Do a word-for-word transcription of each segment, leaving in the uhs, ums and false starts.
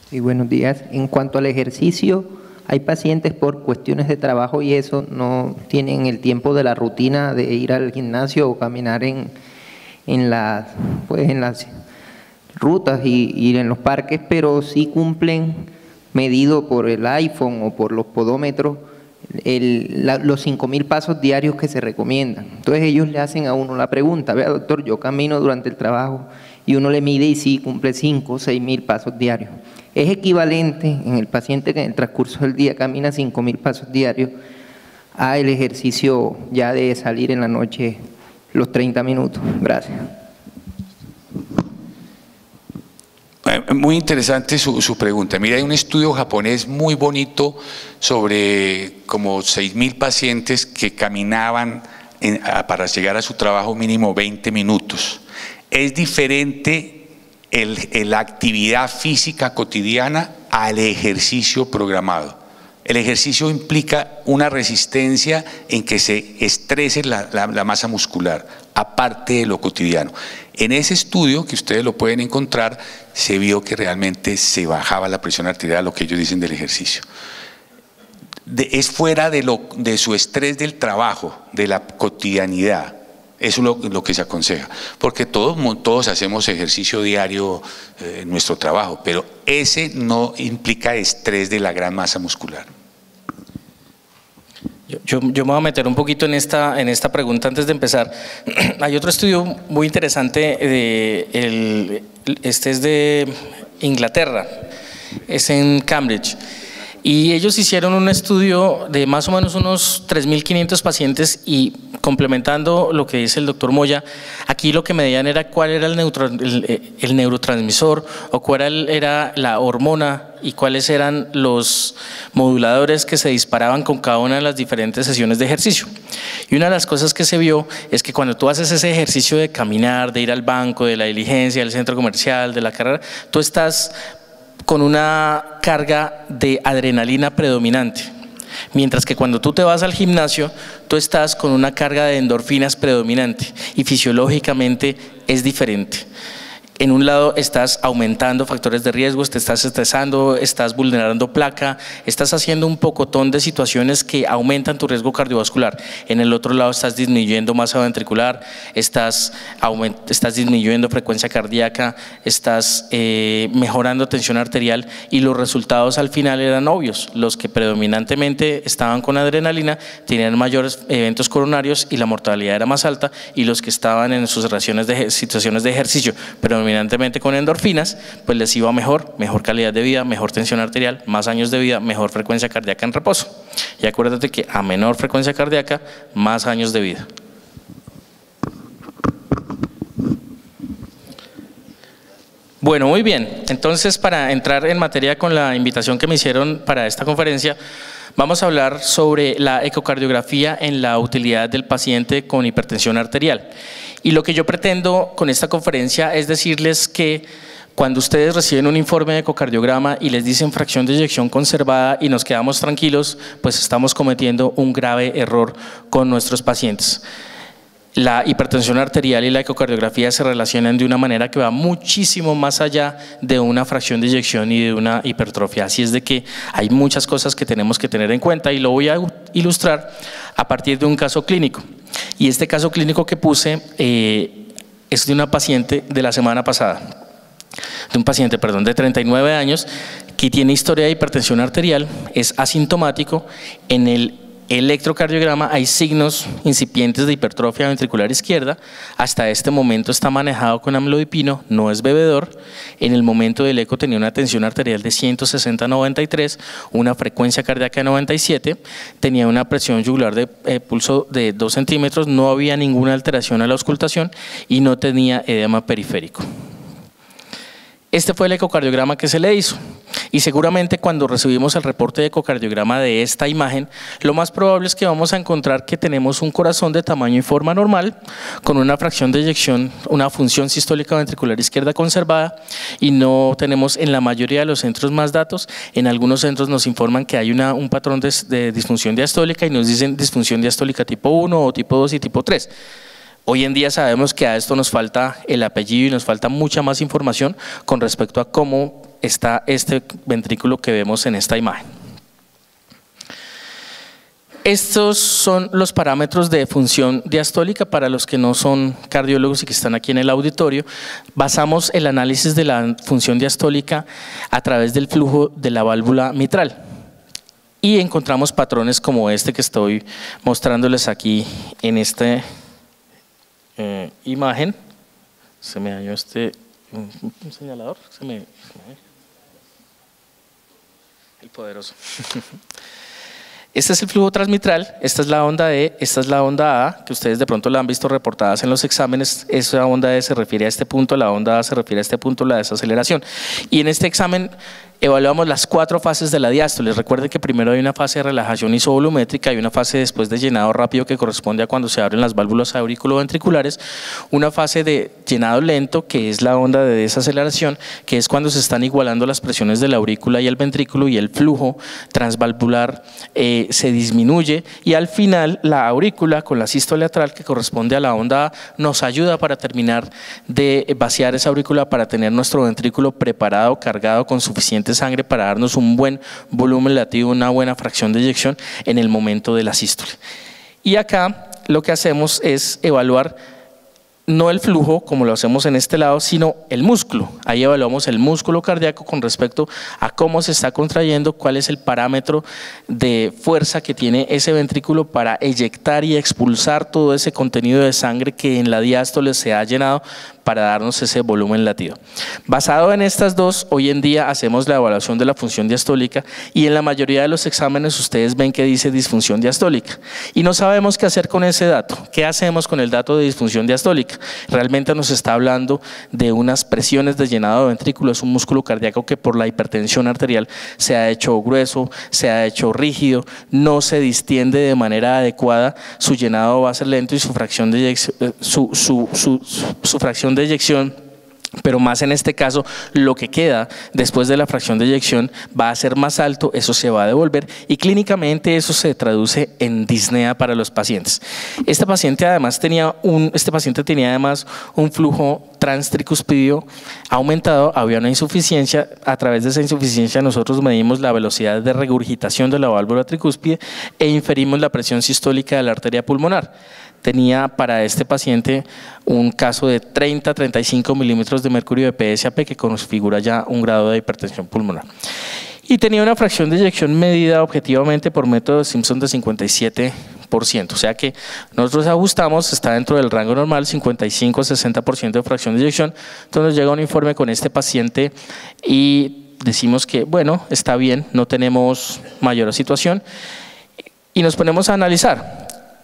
Sí, buenos días. En cuanto al ejercicio, hay pacientes por cuestiones de trabajo y eso no tienen el tiempo de la rutina de ir al gimnasio o caminar en, en, las, pues en las rutas y ir en los parques, pero sí cumplen, medido por el iPhone o por los podómetros, el, la, los cinco mil pasos diarios que se recomiendan. Entonces ellos le hacen a uno la pregunta: vea, doctor, yo camino durante el trabajo, y uno le mide y sí cumple cinco o seis mil pasos diarios. Es equivalente en el paciente que en el transcurso del día camina cinco mil pasos diarios a el ejercicio ya de salir en la noche los treinta minutos. Gracias. Muy interesante su, su pregunta. Mira, hay un estudio japonés muy bonito sobre como seis mil pacientes que caminaban en, a, para llegar a su trabajo mínimo veinte minutos. Es diferente el, el, la actividad física cotidiana al ejercicio programado. El ejercicio implica una resistencia en que se estrese la, la, la masa muscular, aparte de lo cotidiano. En ese estudio, que ustedes lo pueden encontrar, se vio que realmente se bajaba la presión arterial, lo que ellos dicen del ejercicio. De, es fuera de, lo, de su estrés del trabajo, de la cotidianidad. Eso es lo, lo que se aconseja, porque todos, todos hacemos ejercicio diario eh, en nuestro trabajo, pero ese no implica estrés de la gran masa muscular. Yo, yo, yo me voy a meter un poquito en esta, en esta pregunta antes de empezar. Hay otro estudio muy interesante, de el, este es de Inglaterra, es en Cambridge. Y ellos hicieron un estudio de más o menos unos tres mil quinientos pacientes y, complementando lo que dice el doctor Moya, aquí lo que medían era cuál era el, neutro, el, el neurotransmisor o cuál era, el, era la hormona y cuáles eran los moduladores que se disparaban con cada una de las diferentes sesiones de ejercicio. Y una de las cosas que se vio es que cuando tú haces ese ejercicio de caminar, de ir al banco, de la diligencia, del centro comercial, de la carrera, tú estás con una carga de adrenalina predominante, mientras que cuando tú te vas al gimnasio, tú estás con una carga de endorfinas predominante y fisiológicamente es diferente. En un lado estás aumentando factores de riesgo, te estás estresando, estás vulnerando placa, estás haciendo un pocotón de situaciones que aumentan tu riesgo cardiovascular. En el otro lado estás disminuyendo masa ventricular, estás, aument, estás disminuyendo frecuencia cardíaca, estás eh, mejorando tensión arterial y los resultados al final eran obvios. Los que predominantemente estaban con adrenalina tenían mayores eventos coronarios y la mortalidad era más alta, y los que estaban en sus situaciones de, situaciones de ejercicio, pero predominantemente con endorfinas, pues les iba mejor, mejor calidad de vida, mejor tensión arterial, más años de vida, mejor frecuencia cardíaca en reposo. Y acuérdate que a menor frecuencia cardíaca, más años de vida. Bueno, muy bien. Entonces, para entrar en materia con la invitación que me hicieron para esta conferencia, vamos a hablar sobre la ecocardiografía en la utilidad del paciente con hipertensión arterial. Y lo que yo pretendo con esta conferencia es decirles que cuando ustedes reciben un informe de ecocardiograma y les dicen fracción de eyección conservada y nos quedamos tranquilos, pues estamos cometiendo un grave error con nuestros pacientes. La hipertensión arterial y la ecocardiografía se relacionan de una manera que va muchísimo más allá de una fracción de eyección y de una hipertrofia. Así es de que hay muchas cosas que tenemos que tener en cuenta y lo voy a ilustrar a partir de un caso clínico. Y este caso clínico que puse eh, es de una paciente de la semana pasada, de un paciente, perdón, de treinta y nueve años que tiene historia de hipertensión arterial, es asintomático. En el electrocardiograma hay signos incipientes de hipertrofia ventricular izquierda. Hasta este momento está manejado con amlodipino, no es bebedor. En el momento del eco tenía una tensión arterial de ciento sesenta a noventa y tres, una frecuencia cardíaca de noventa y siete, tenía una presión yugular de eh, pulso de dos centímetros, no había ninguna alteración a la auscultación y no tenía edema periférico. Este fue el ecocardiograma que se le hizo, y seguramente cuando recibimos el reporte de ecocardiograma de esta imagen, lo más probable es que vamos a encontrar que tenemos un corazón de tamaño y forma normal, con una fracción de eyección, una función sistólica ventricular izquierda conservada, y no tenemos en la mayoría de los centros más datos. En algunos centros nos informan que hay una, un patrón de, de disfunción diastólica y nos dicen disfunción diastólica tipo uno o tipo dos y tipo tres. Hoy en día sabemos que a esto nos falta el apellido y nos falta mucha más información con respecto a cómo está este ventrículo que vemos en esta imagen. Estos son los parámetros de función diastólica para los que no son cardiólogos y que están aquí en el auditorio. Basamos el análisis de la función diastólica a través del flujo de la válvula mitral y encontramos patrones como este que estoy mostrándoles aquí en esta eh, imagen. Se me dañó este un, un señalador, se me, el poderoso. Este es el flujo transmitral, esta es la onda E, esta es la onda A, que ustedes de pronto la han visto reportadas en los exámenes. Esa onda E se refiere a este punto, la onda A se refiere a este punto, la desaceleración. Y en este examen evaluamos las cuatro fases de la diástole. Recuerden que primero hay una fase de relajación isovolumétrica, hay una fase después de llenado rápido que corresponde a cuando se abren las válvulas auriculoventriculares, una fase de llenado lento que es la onda de desaceleración, que es cuando se están igualando las presiones de la aurícula y el ventrículo y el flujo transvalvular eh, se disminuye, y al final la aurícula con la sístole atral que corresponde a la onda A nos ayuda para terminar de vaciar esa aurícula para tener nuestro ventrículo preparado, cargado con suficiente sangre para darnos un buen volumen latido, una buena fracción de eyección en el momento de la sístole. Y acá lo que hacemos es evaluar no el flujo como lo hacemos en este lado, sino el músculo. Ahí evaluamos el músculo cardíaco con respecto a cómo se está contrayendo, cuál es el parámetro de fuerza que tiene ese ventrículo para eyectar y expulsar todo ese contenido de sangre que en la diástole se ha llenado para darnos ese volumen latido. Basado en estas dos, hoy en día hacemos la evaluación de la función diastólica y en la mayoría de los exámenes ustedes ven que dice disfunción diastólica y no sabemos qué hacer con ese dato. ¿Qué hacemos con el dato de disfunción diastólica? Realmente nos está hablando de unas presiones de llenado de ventrículo, es un músculo cardíaco que por la hipertensión arterial se ha hecho grueso, se ha hecho rígido, no se distiende de manera adecuada, su llenado va a ser lento y su fracción de eyección, su, su, su, su, su fracción de eyección, pero más en este caso lo que queda después de la fracción de eyección va a ser más alto, eso se va a devolver y clínicamente eso se traduce en disnea para los pacientes. Este paciente además tenía un, este paciente tenía además un flujo transtricuspidio aumentado, había una insuficiencia, a través de esa insuficiencia nosotros medimos la velocidad de regurgitación de la válvula tricúspide e inferimos la presión sistólica de la arteria pulmonar. Tenía para este paciente un caso de treinta a treinta y cinco milímetros de mercurio de P S A P que configura ya un grado de hipertensión pulmonar. Y tenía una fracción de eyección medida objetivamente por método Simpson de cincuenta y siete por ciento. O sea que nosotros ajustamos, está dentro del rango normal, cincuenta y cinco a sesenta por ciento de fracción de eyección. Entonces llega un informe con este paciente y decimos que bueno, está bien, no tenemos mayor situación y nos ponemos a analizar.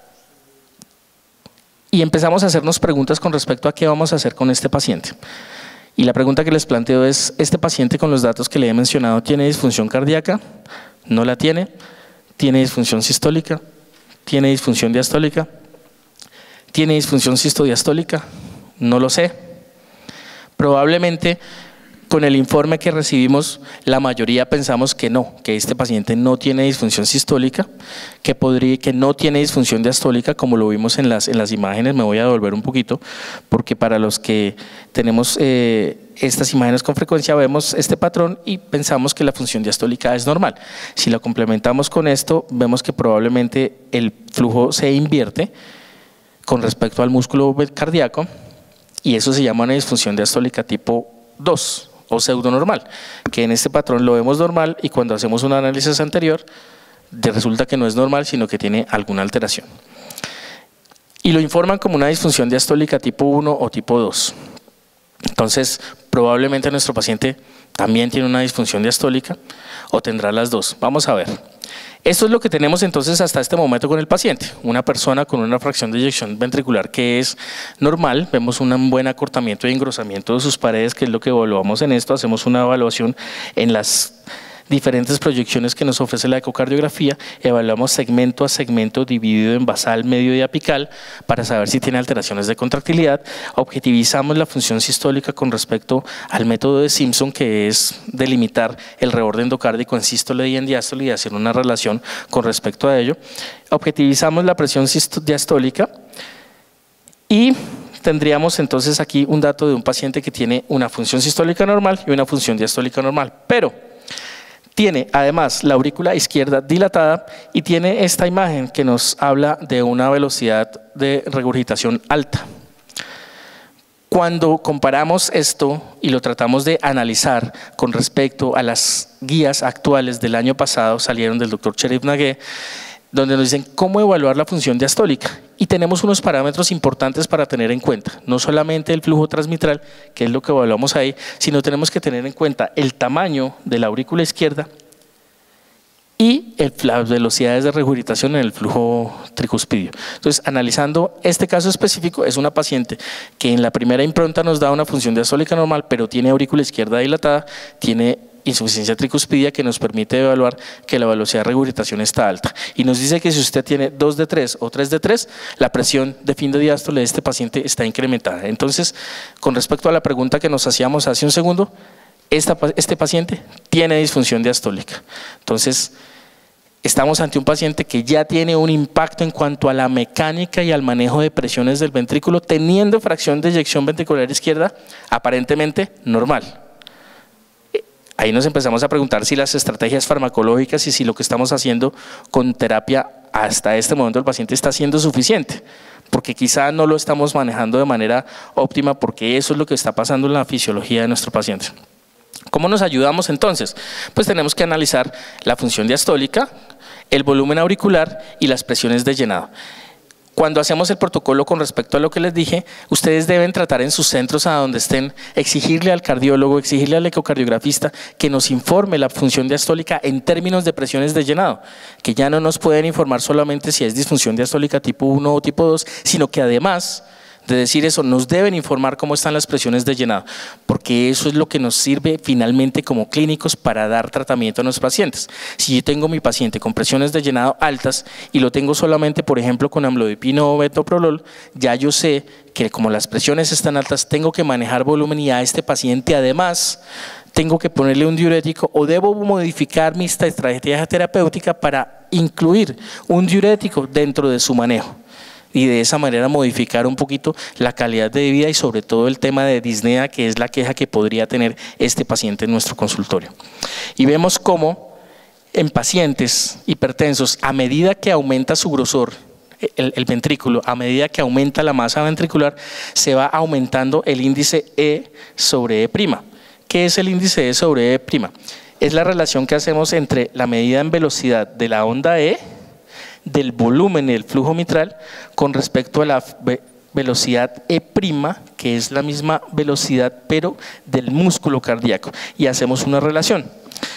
Y empezamos a hacernos preguntas con respecto a qué vamos a hacer con este paciente. Y la pregunta que les planteo es, ¿este paciente con los datos que le he mencionado tiene disfunción cardíaca? ¿No la tiene? ¿Tiene disfunción sistólica? ¿Tiene disfunción diastólica? ¿Tiene disfunción sistodiastólica? No lo sé. Probablemente con el informe que recibimos, la mayoría pensamos que no, que este paciente no tiene disfunción sistólica, que, podría, que no tiene disfunción diastólica, como lo vimos en las, en las imágenes. Me voy a devolver un poquito, porque para los que tenemos eh, estas imágenes con frecuencia, vemos este patrón y pensamos que la función diastólica es normal. Si la complementamos con esto, vemos que probablemente el flujo se invierte con respecto al músculo cardíaco, y eso se llama una disfunción diastólica tipo dos. O pseudo normal, que en este patrón lo vemos normal y cuando hacemos un análisis anterior resulta que no es normal, sino que tiene alguna alteración. Y lo informan como una disfunción diastólica tipo uno o tipo dos. Entonces, probablemente nuestro paciente también tiene una disfunción diastólica o tendrá las dos. Vamos a ver. Esto es lo que tenemos entonces hasta este momento con el paciente, una persona con una fracción de eyección ventricular que es normal, vemos un buen acortamiento y engrosamiento de sus paredes, que es lo que evaluamos en esto, hacemos una evaluación en las diferentes proyecciones que nos ofrece la ecocardiografía, evaluamos segmento a segmento dividido en basal, medio y apical para saber si tiene alteraciones de contractilidad, objetivizamos la función sistólica con respecto al método de Simpson, que es delimitar el reborde endocárdico en sístole y en diástole y hacer una relación con respecto a ello, objetivizamos la presión diastólica y tendríamos entonces aquí un dato de un paciente que tiene una función sistólica normal y una función diastólica normal, pero tiene además la aurícula izquierda dilatada y tiene esta imagen que nos habla de una velocidad de regurgitación alta. Cuando comparamos esto y lo tratamos de analizar con respecto a las guías actuales del año pasado, salieron del doctor Cherif Nagué, donde nos dicen cómo evaluar la función diastólica. Y tenemos unos parámetros importantes para tener en cuenta, no solamente el flujo transmitral, que es lo que evaluamos ahí, sino tenemos que tener en cuenta el tamaño de la aurícula izquierda y el, las velocidades de regurgitación en el flujo tricuspidio. Entonces, analizando este caso específico, es una paciente que en la primera impronta nos da una función diastólica normal, pero tiene aurícula izquierda dilatada, tiene insuficiencia tricuspidia que nos permite evaluar que la velocidad de regurgitación está alta. Y nos dice que si usted tiene dos de tres o tres de tres, la presión de fin de diástole de este paciente está incrementada. Entonces, con respecto a la pregunta que nos hacíamos hace un segundo, esta, este paciente tiene disfunción diastólica. Entonces, estamos ante un paciente que ya tiene un impacto en cuanto a la mecánica y al manejo de presiones del ventrículo, teniendo fracción de eyección ventricular izquierda aparentemente normal. Ahí nos empezamos a preguntar si las estrategias farmacológicas y si lo que estamos haciendo con terapia hasta este momento del paciente está siendo suficiente, porque quizá no lo estamos manejando de manera óptima, porque eso es lo que está pasando en la fisiología de nuestro paciente. ¿Cómo nos ayudamos entonces? Pues tenemos que analizar la función diastólica, el volumen auricular y las presiones de llenado. Cuando hacemos el protocolo con respecto a lo que les dije, ustedes deben tratar en sus centros a donde estén, exigirle al cardiólogo, exigirle al ecocardiografista que nos informe la función diastólica en términos de presiones de llenado, que ya no nos pueden informar solamente si es disfunción diastólica tipo uno o tipo dos, sino que además de decir eso, nos deben informar cómo están las presiones de llenado, porque eso es lo que nos sirve finalmente como clínicos para dar tratamiento a nuestros pacientes. Si yo tengo mi paciente con presiones de llenado altas y lo tengo solamente, por ejemplo, con amlodipino o metoprolol, ya yo sé que como las presiones están altas, tengo que manejar volumen y a este paciente además tengo que ponerle un diurético o debo modificar mi estrategia terapéutica para incluir un diurético dentro de su manejo. Y de esa manera modificar un poquito la calidad de vida y sobre todo el tema de disnea, que es la queja que podría tener este paciente en nuestro consultorio. Y vemos cómo en pacientes hipertensos, a medida que aumenta su grosor, el, el ventrículo, a medida que aumenta la masa ventricular, se va aumentando el índice E sobre E'. ¿Qué es el índice E sobre E'? Es la relación que hacemos entre la medida en velocidad de la onda E, del volumen del flujo mitral con respecto a la velocidad E', que es la misma velocidad pero del músculo cardíaco, y hacemos una relación.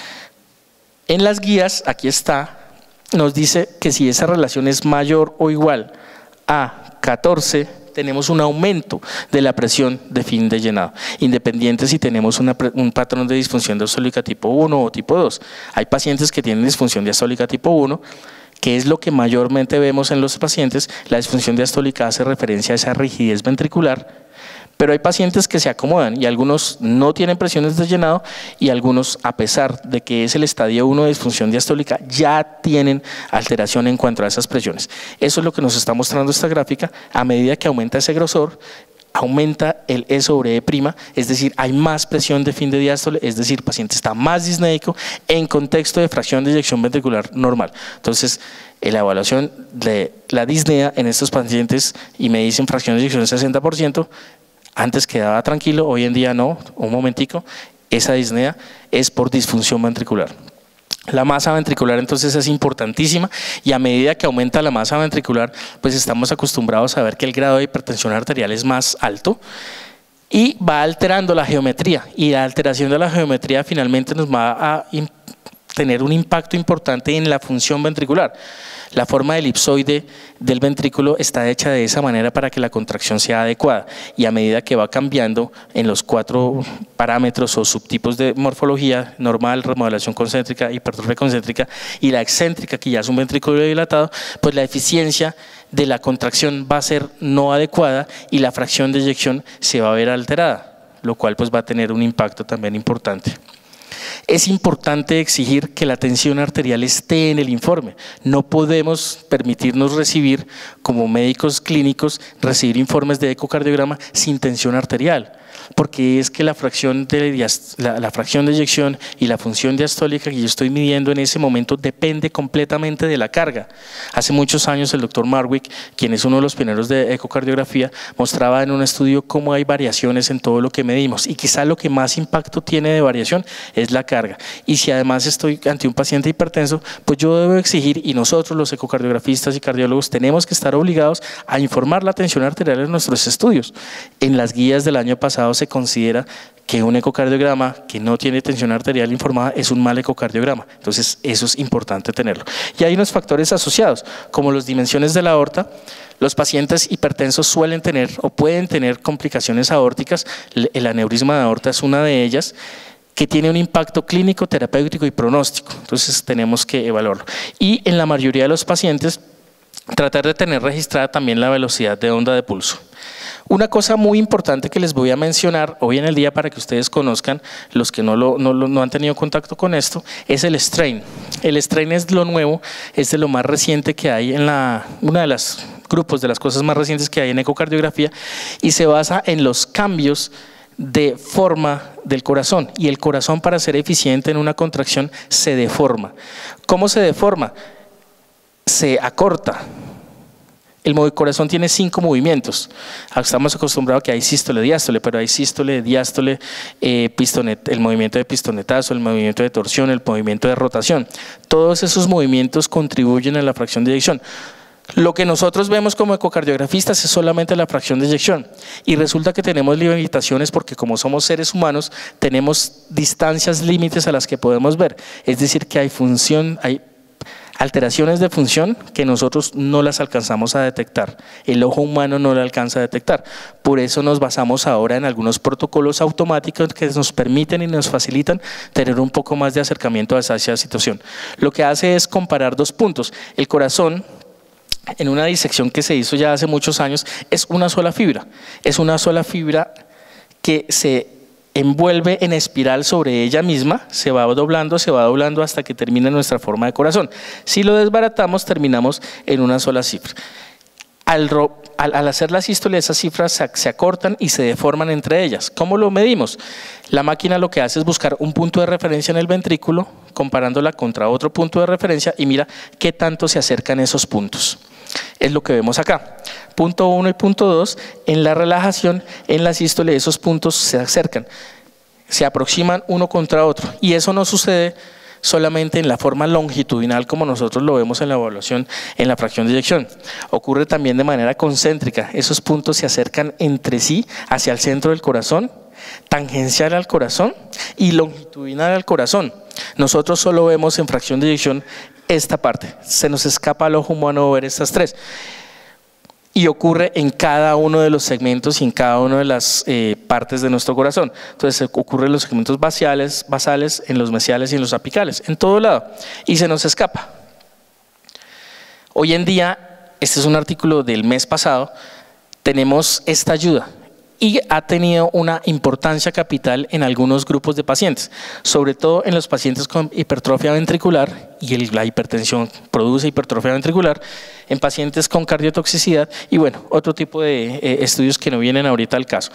En las guías, aquí está, nos dice que si esa relación es mayor o igual a catorce, tenemos un aumento de la presión de fin de llenado, independiente si tenemos una, un patrón de disfunción diastólica tipo uno o tipo dos. Hay pacientes que tienen disfunción diastólica tipo uno, que es lo que mayormente vemos en los pacientes. La disfunción diastólica hace referencia a esa rigidez ventricular, pero hay pacientes que se acomodan y algunos no tienen presiones de llenado y algunos, a pesar de que es el estadio uno de disfunción diastólica, ya tienen alteración en cuanto a esas presiones. Eso es lo que nos está mostrando esta gráfica. A medida que aumenta ese grosor, aumenta el E sobre E', es decir, hay más presión de fin de diástole, es decir, el paciente está más disnéico en contexto de fracción de eyección ventricular normal. Entonces, en la evaluación de la disnea en estos pacientes, y me dicen fracción de eyección sesenta por ciento, antes quedaba tranquilo, hoy en día no, un momentico, esa disnea es por disfunción ventricular. La masa ventricular entonces es importantísima y a medida que aumenta la masa ventricular, pues estamos acostumbrados a ver que el grado de hipertensión arterial es más alto y va alterando la geometría, y la alteración de la geometría finalmente nos va a tener un impacto importante en la función ventricular. La forma del elipsoide del ventrículo está hecha de esa manera para que la contracción sea adecuada, y a medida que va cambiando en los cuatro parámetros o subtipos de morfología, normal, remodelación concéntrica, hipertrofia concéntrica y la excéntrica, que ya es un ventrículo dilatado, pues la eficiencia de la contracción va a ser no adecuada y la fracción de eyección se va a ver alterada, lo cual pues va a tener un impacto también importante. Es importante exigir que la tensión arterial esté en el informe. No podemos permitirnos recibir, como médicos clínicos, recibir informes de ecocardiograma sin tensión arterial, porque es que la fracción de, la, la fracción de eyección y la función diastólica que yo estoy midiendo en ese momento depende completamente de la carga. Hace muchos años el doctor Marwick, quien es uno de los pioneros de ecocardiografía, mostraba en un estudio cómo hay variaciones en todo lo que medimos y quizá lo que más impacto tiene de variación es la carga. Y si además estoy ante un paciente hipertenso, pues yo debo exigir, y nosotros los ecocardiografistas y cardiólogos tenemos que estar obligados a informar la tensión arterial en nuestros estudios. En las guías del año pasado se considera que un ecocardiograma que no tiene tensión arterial informada es un mal ecocardiograma. Entonces eso es importante tenerlo. Y hay unos factores asociados, como las dimensiones de la aorta. Los pacientes hipertensos suelen tener o pueden tener complicaciones aórticas. El aneurisma de aorta es una de ellas, que tiene un impacto clínico, terapéutico y pronóstico. Entonces tenemos que evaluarlo. Y en la mayoría de los pacientes, tratar de tener registrada también la velocidad de onda de pulso. Una cosa muy importante que les voy a mencionar hoy en el día para que ustedes conozcan, los que no, lo, no, lo, no han tenido contacto con esto, es el strain. El strain es lo nuevo, es de lo más reciente que hay en la, una de los grupos de las cosas más recientes que hay en ecocardiografía, y se basa en los cambios de forma del corazón, y el corazón, para ser eficiente en una contracción, se deforma. ¿Cómo se deforma? Se acorta. El corazón tiene cinco movimientos. Estamos acostumbrados a que hay sístole, diástole, pero hay sístole, diástole, eh, pistonet, el movimiento de pistonetazo, el movimiento de torsión, el movimiento de rotación. Todos esos movimientos contribuyen a la fracción de eyección. Lo que nosotros vemos como ecocardiografistas es solamente la fracción de eyección, y resulta que tenemos limitaciones porque, como somos seres humanos, tenemos distancias límites a las que podemos ver. Es decir, que hay función, hay alteraciones de función que nosotros no las alcanzamos a detectar, el ojo humano no la alcanza a detectar. Por eso nos basamos ahora en algunos protocolos automáticos que nos permiten y nos facilitan tener un poco más de acercamiento a esa situación. Lo que hace es comparar dos puntos. El corazón, en una disección que se hizo ya hace muchos años, es una sola fibra, es una sola fibra que se envuelve en espiral sobre ella misma, se va doblando, se va doblando hasta que termina nuestra forma de corazón. Si lo desbaratamos, terminamos en una sola cifra. Al, al, al hacer la sístole, esas cifras se, se acortan y se deforman entre ellas. ¿Cómo lo medimos? La máquina lo que hace es buscar un punto de referencia en el ventrículo, comparándola contra otro punto de referencia, y mira qué tanto se acercan esos puntos. Es lo que vemos acá. Punto uno y punto dos, en la relajación, en la sístole, esos puntos se acercan, se aproximan uno contra otro, y eso no sucede solamente en la forma longitudinal como nosotros lo vemos en la evaluación en la fracción de eyección. Ocurre también de manera concéntrica. Esos puntos se acercan entre sí hacia el centro del corazón, tangencial al corazón y longitudinal al corazón. Nosotros solo vemos en fracción de eyección esta parte, se nos escapa al ojo humano ver estas tres. Y ocurre en cada uno de los segmentos y en cada una de las eh, partes de nuestro corazón. Entonces ocurre en los segmentos basales, basales, en los mesiales y en los apicales, en todo lado, y se nos escapa. Hoy en día, este es un artículo del mes pasado, tenemos esta ayuda y ha tenido una importancia capital en algunos grupos de pacientes, sobre todo en los pacientes con hipertrofia ventricular, y el, la hipertensión produce hipertrofia ventricular, en pacientes con cardiotoxicidad y bueno, otro tipo de eh, estudios que no vienen ahorita al caso.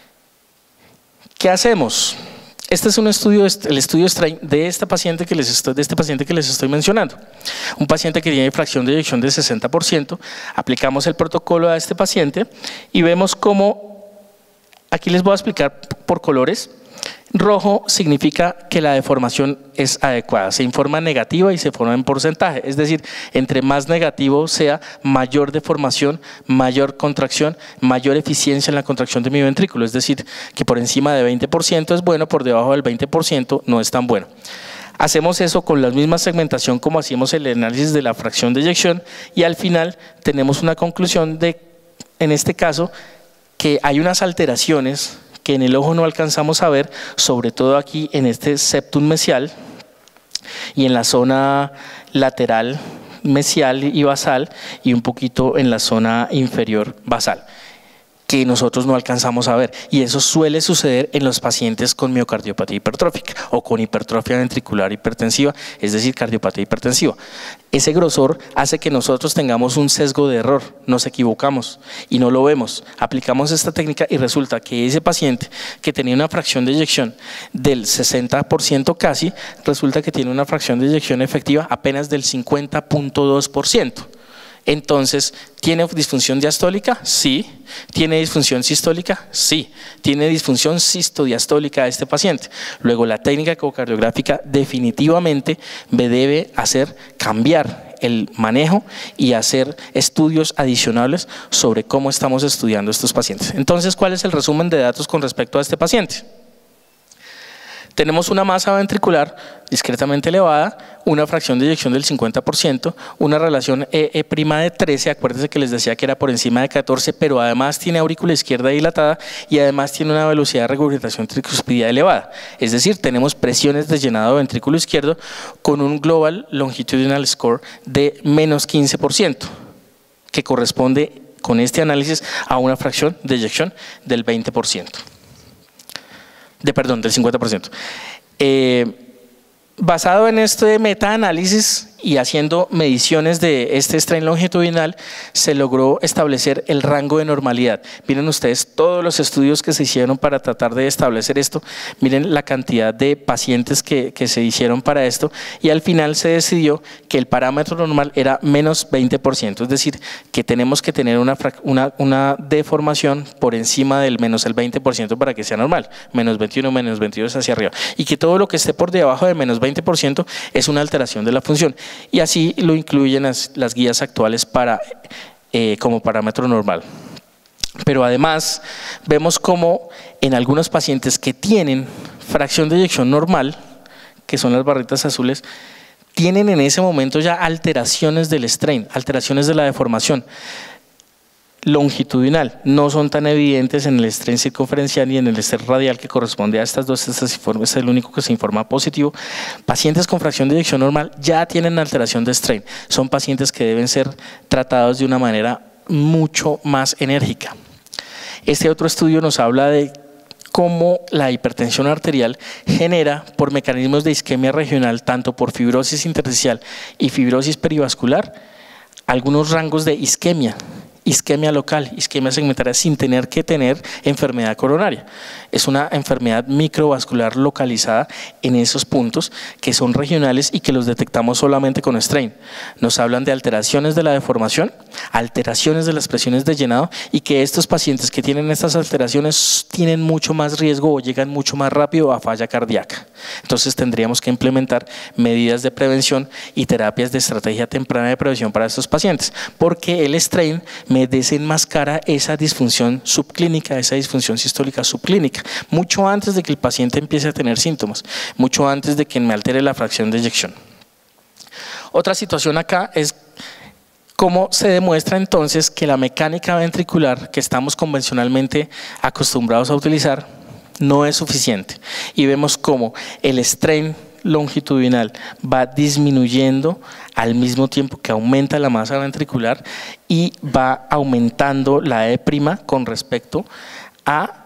¿Qué hacemos? Este es un estudio, el estudio de esta paciente que les estoy, de este paciente que les estoy mencionando. Un paciente que tiene fracción de eyección de sesenta por ciento, aplicamos el protocolo a este paciente y vemos cómo. Aquí les voy a explicar por colores. Rojo significa que la deformación es adecuada, se informa negativa y se forma en porcentaje, es decir, entre más negativo sea, mayor deformación, mayor contracción, mayor eficiencia en la contracción de mi ventrículo, es decir, que por encima de veinte por ciento es bueno, por debajo del veinte por ciento no es tan bueno. Hacemos eso con la misma segmentación como hacíamos el análisis de la fracción de eyección, y al final tenemos una conclusión de, en este caso, que hay unas alteraciones que en el ojo no alcanzamos a ver, sobre todo aquí en este septum mesial y en la zona lateral mesial y basal, y un poquito en la zona inferior basal. que nosotros no alcanzamos a ver, y eso suele suceder en los pacientes con miocardiopatía hipertrófica o con hipertrofia ventricular hipertensiva, es decir, cardiopatía hipertensiva. Ese grosor hace que nosotros tengamos un sesgo de error, nos equivocamos y no lo vemos. Aplicamos esta técnica y resulta que ese paciente que tenía una fracción de eyección del sesenta por ciento casi, resulta que tiene una fracción de eyección efectiva apenas del cincuenta punto dos por ciento. Entonces, ¿tiene disfunción diastólica? Sí. ¿Tiene disfunción sistólica? Sí. ¿Tiene disfunción sistodiastólica este paciente? Luego, la técnica ecocardiográfica definitivamente me debe hacer cambiar el manejo y hacer estudios adicionales sobre cómo estamos estudiando estos pacientes. Entonces, ¿cuál es el resumen de datos con respecto a este paciente? Tenemos una masa ventricular discretamente elevada, una fracción de eyección del cincuenta por ciento, una relación E E' de trece, acuérdense que les decía que era por encima de catorce, pero además tiene aurícula izquierda dilatada y además tiene una velocidad de regurgitación tricuspidia elevada. Es decir, tenemos presiones de llenado de ventrículo izquierdo con un Global Longitudinal Score de menos quince por ciento, que corresponde con este análisis a una fracción de eyección del veinte por ciento. De, perdón, del cincuenta por ciento. Eh, basado en este metaanálisis y haciendo mediciones de este strain longitudinal, se logró establecer el rango de normalidad. Miren ustedes todos los estudios que se hicieron para tratar de establecer esto, miren la cantidad de pacientes que, que se hicieron para esto, y al final se decidió que el parámetro normal era menos veinte por ciento, es decir, que tenemos que tener una, una, una deformación por encima del menos el veinte por ciento para que sea normal, menos veintiuno, menos veintidós hacia arriba, y que todo lo que esté por debajo de menos veinte por ciento es una alteración de la función. Y así lo incluyen las, las guías actuales para, eh, como parámetro normal. Pero además vemos como en algunos pacientes que tienen fracción de eyección normal, que son las barritas azules, tienen en ese momento ya alteraciones del strain, alteraciones de la deformación longitudinal, no son tan evidentes en el strain circunferencial y en el strain radial que corresponde a estas dos, estas informes, es el único que se informa positivo. Pacientes con fracción de eyección normal ya tienen alteración de strain, son pacientes que deben ser tratados de una manera mucho más enérgica. Este otro estudio nos habla de cómo la hipertensión arterial genera por mecanismos de isquemia regional, tanto por fibrosis intersticial y fibrosis perivascular, algunos rangos de isquemia. Isquemia local, isquemia segmentaria sin tener que tener enfermedad coronaria. Es una enfermedad microvascular localizada en esos puntos que son regionales y que los detectamos solamente con strain. Nos hablan de alteraciones de la deformación, alteraciones de las presiones de llenado y que estos pacientes que tienen estas alteraciones tienen mucho más riesgo o llegan mucho más rápido a falla cardíaca. Entonces tendríamos que implementar medidas de prevención y terapias de estrategia temprana de prevención para estos pacientes, porque el strain me desenmascara esa disfunción subclínica, esa disfunción sistólica subclínica, mucho antes de que el paciente empiece a tener síntomas, mucho antes de que me altere la fracción de eyección. Otra situación acá es cómo se demuestra entonces que la mecánica ventricular que estamos convencionalmente acostumbrados a utilizar no es suficiente, y vemos cómo el strain longitudinal va disminuyendo al mismo tiempo que aumenta la masa ventricular y va aumentando la E' con respecto a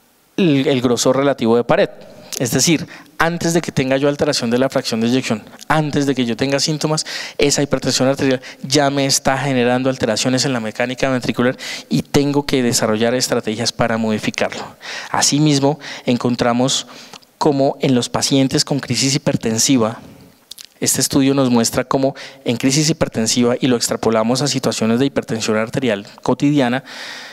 el grosor relativo de pared. Es decir, antes de que tenga yo alteración de la fracción de eyección, antes de que yo tenga síntomas, esa hipertensión arterial ya me está generando alteraciones en la mecánica ventricular y tengo que desarrollar estrategias para modificarlo. Asimismo, encontramos como en los pacientes con crisis hipertensiva, este estudio nos muestra cómo en crisis hipertensiva, y lo extrapolamos a situaciones de hipertensión arterial cotidiana,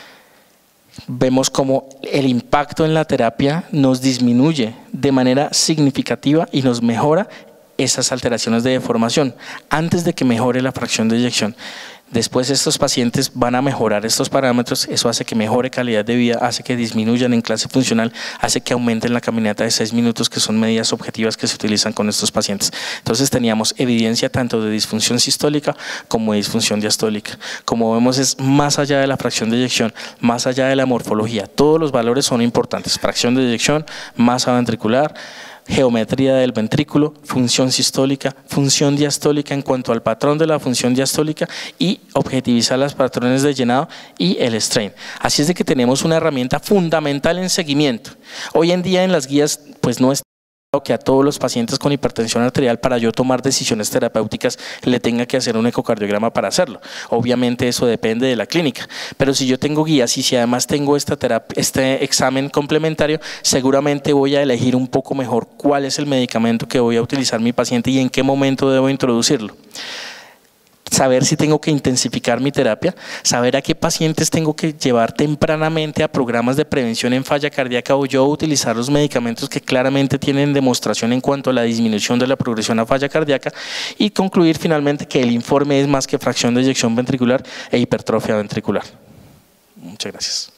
vemos cómo el impacto en la terapia nos disminuye de manera significativa y nos mejora esas alteraciones de deformación antes de que mejore la fracción de eyección. Después estos pacientes van a mejorar estos parámetros, eso hace que mejore calidad de vida, hace que disminuyan en clase funcional, hace que aumenten la caminata de seis minutos, que son medidas objetivas que se utilizan con estos pacientes. Entonces teníamos evidencia tanto de disfunción sistólica como de disfunción diastólica. Como vemos, es más allá de la fracción de eyección, más allá de la morfología, todos los valores son importantes: fracción de eyección, masa ventricular, geometría del ventrículo, función sistólica, función diastólica en cuanto al patrón de la función diastólica y objetivizar los patrones de llenado y el strain. Así es de que tenemos una herramienta fundamental en seguimiento. Hoy en día en las guías pues no está que a todos los pacientes con hipertensión arterial para yo tomar decisiones terapéuticas le tenga que hacer un ecocardiograma para hacerlo. Obviamente eso depende de la clínica, pero si yo tengo guías y si además tengo esta terapia, este examen complementario, seguramente voy a elegir un poco mejor cuál es el medicamento que voy a utilizar mi paciente y en qué momento debo introducirlo. Saber si tengo que intensificar mi terapia, saber a qué pacientes tengo que llevar tempranamente a programas de prevención en falla cardíaca o yo utilizar los medicamentos que claramente tienen demostración en cuanto a la disminución de la progresión a falla cardíaca y concluir finalmente que el informe es más que fracción de eyección ventricular e hipertrofia ventricular. Muchas gracias.